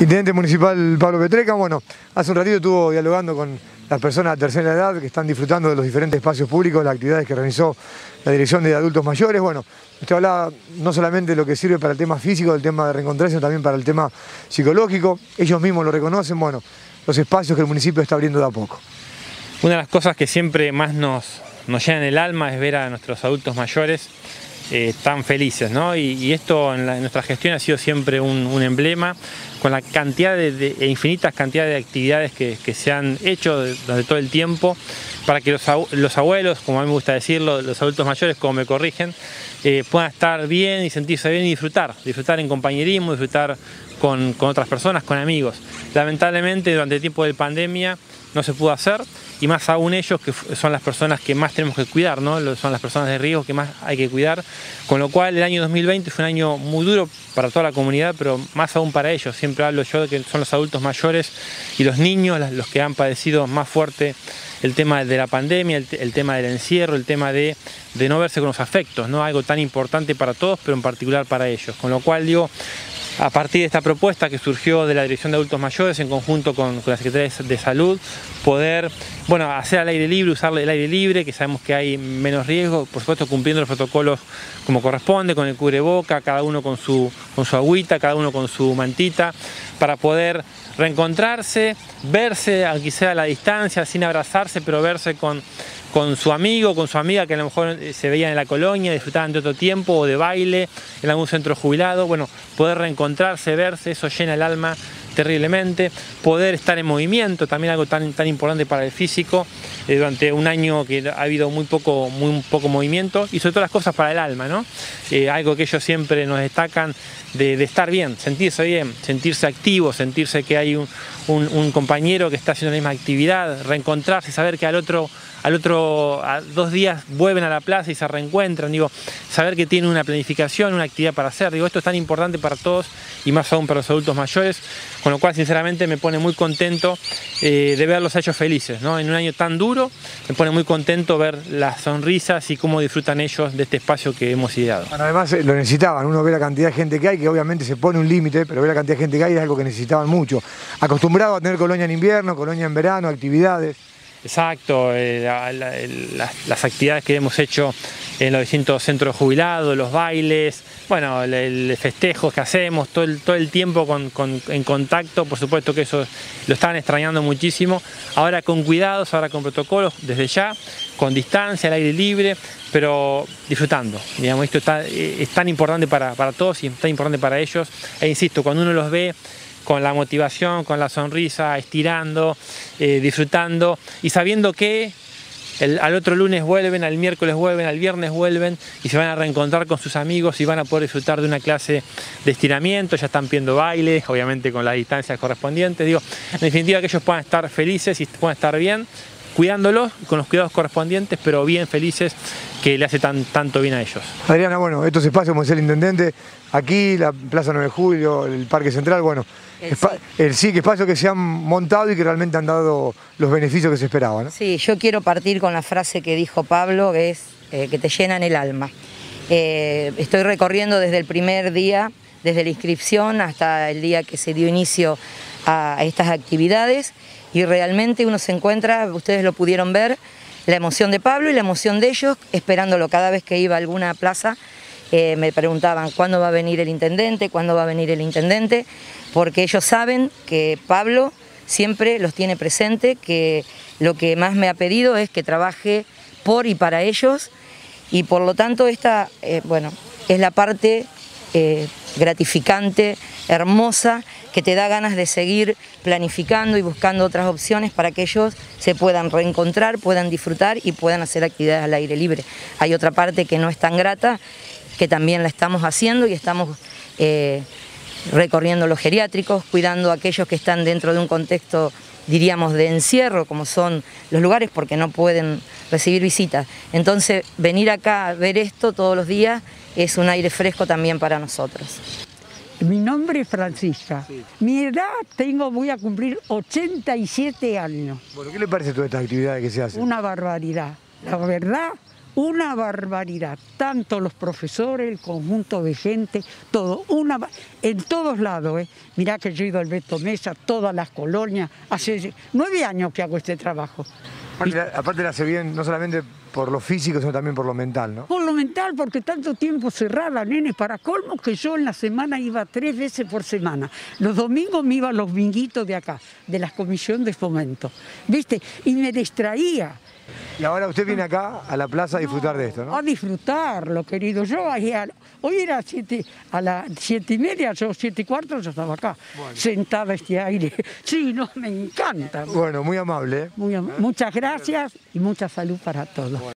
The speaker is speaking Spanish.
Intendente municipal Pablo Petreca, bueno, hace un ratito estuvo dialogando con las personas de tercera edad que están disfrutando de los diferentes espacios públicos, las actividades que realizó la Dirección de Adultos Mayores. Bueno, usted hablaba no solamente de lo que sirve para el tema físico, del tema de reencontrarse, sino también para el tema psicológico. Ellos mismos lo reconocen, bueno, los espacios que el municipio está abriendo de a poco. Una de las cosas que siempre más nos llenan el alma es ver a nuestros adultos mayores tan felices, ¿no? Y esto en nuestra gestión ha sido siempre un emblema, con la cantidad e infinitas cantidades de actividades que se han hecho durante todo el tiempo para que los abuelos, como a mí me gusta decirlo, los adultos mayores, como me corrigen, puedan estar bien y sentirse bien y disfrutar en compañerismo, disfrutar con otras personas, con amigos. Lamentablemente durante el tiempo de pandemia no se pudo hacer, y más aún ellos, que son las personas que más tenemos que cuidar, ¿no? Son las personas de riesgo que más hay que cuidar, con lo cual el año 2020 fue un año muy duro para toda la comunidad, pero más aún para ellos. Siempre hablo yo de que son los adultos mayores y los niños los que han padecido más fuerte el tema de la pandemia, el tema del encierro, el tema de no verse con los afectos, ¿no? Algo tan importante para todos, pero en particular para ellos. Con lo cual digo, a partir de esta propuesta que surgió de la Dirección de Adultos Mayores en conjunto con la Secretaría de Salud, poder, bueno, hacer al aire libre, usar el aire libre, que sabemos que hay menos riesgo, por supuesto cumpliendo los protocolos como corresponde, con el cubreboca, cada uno con su agüita, cada uno con su mantita, para poder reencontrarse, verse, aunque sea a la distancia, sin abrazarse, pero verse con su amigo, con su amiga que a lo mejor se veían en la colonia, disfrutaban de otro tiempo o de baile en algún centro jubilado. Bueno, poder reencontrarse, verse, eso llena el alma terriblemente. Poder estar en movimiento, también algo tan importante para el físico, durante un año que ha habido muy poco movimiento, y sobre todo las cosas para el alma, ¿no? Algo que ellos siempre nos destacan de estar bien, sentirse activo, sentirse que hay un compañero que está haciendo la misma actividad, reencontrarse, saber que a 2 días vuelven a la plaza y se reencuentran, digo, saber que tienen una planificación, una actividad para hacer, digo, esto es tan importante para todos y más aún para los adultos mayores, con lo cual sinceramente me pone muy contento de verlos a ellos felices, ¿no? En un año tan duro me pone muy contento ver las sonrisas y cómo disfrutan ellos de este espacio que hemos ideado. Bueno, además lo necesitaban, uno ve la cantidad de gente que hay, que obviamente se pone un límite, pero ve la cantidad de gente que hay es algo que necesitaban mucho. Acostumbrado a tener colonia en invierno, colonia en verano, actividades. Exacto, las actividades que hemos hecho en los distintos centros jubilados, los bailes, bueno, el festejos que hacemos, todo el tiempo en contacto, por supuesto que eso lo estaban extrañando muchísimo, ahora con cuidados, ahora con protocolos, desde ya, con distancia, al aire libre, pero disfrutando, digamos, esto es tan importante para todos y es tan importante para ellos, e insisto, cuando uno los ve con la motivación, con la sonrisa, estirando, disfrutando y sabiendo que al otro lunes vuelven, al miércoles vuelven, al viernes vuelven y se van a reencontrar con sus amigos y van a poder disfrutar de una clase de estiramiento, ya están viendo baile, obviamente con las distancias correspondientes, digo, en definitiva que ellos puedan estar felices y puedan estar bien, cuidándolos con los cuidados correspondientes, pero bien felices, que le hace tanto bien a ellos. Adriana, bueno, estos espacios, como decía el intendente, aquí, la Plaza 9 de Julio, el Parque Central, bueno, espacios que se han montado y que realmente han dado los beneficios que se esperaban, ¿no? Sí, yo quiero partir con la frase que dijo Pablo, que es que te llenan el alma. Estoy recorriendo desde el primer día, desde la inscripción hasta el día que se dio inicio a estas actividades, y realmente uno se encuentra, ustedes lo pudieron ver, la emoción de Pablo y la emoción de ellos, esperándolo cada vez que iba a alguna plaza. Me preguntaban cuándo va a venir el intendente, porque ellos saben que Pablo siempre los tiene presente, que lo que más me ha pedido es que trabaje por y para ellos, y por lo tanto esta bueno, es la parte gratificante, hermosa, que te da ganas de seguir planificando y buscando otras opciones para que ellos se puedan reencontrar, puedan disfrutar y puedan hacer actividades al aire libre. Hay otra parte que no es tan grata, que también la estamos haciendo y estamos recorriendo los geriátricos, cuidando a aquellos que están dentro de un contexto, diríamos, de encierro, como son los lugares, porque no pueden recibir visitas. Entonces, venir acá a ver esto todos los días es un aire fresco también para nosotros. Mi nombre es Francisca. Sí. Mi edad voy a cumplir 87 años. Bueno, ¿qué le parece todas estas actividades que se hacen? Una barbaridad. La verdad, una barbaridad, tanto los profesores, el conjunto de gente, todo, en todos lados. Mirá que yo he ido al Beto Mesa, todas las colonias, hace 9 años que hago este trabajo. Aparte le hace bien, no solamente por lo físico, sino también por lo mental, ¿no? Por lo mental, porque tanto tiempo cerrada, nene, para colmo que yo en la semana iba 3 veces por semana. Los domingos me iba a los binguitos de acá, de la Comisión de Fomento, ¿viste? Y me distraía. Y ahora usted viene acá a la plaza a disfrutar de esto, ¿no? A disfrutarlo, querido. Yo hoy era a las 7:30, yo 7:15 yo estaba acá, sentada a este aire. Sí, no, me encanta. Bueno, muy amable. Muchas gracias y mucha salud para todos.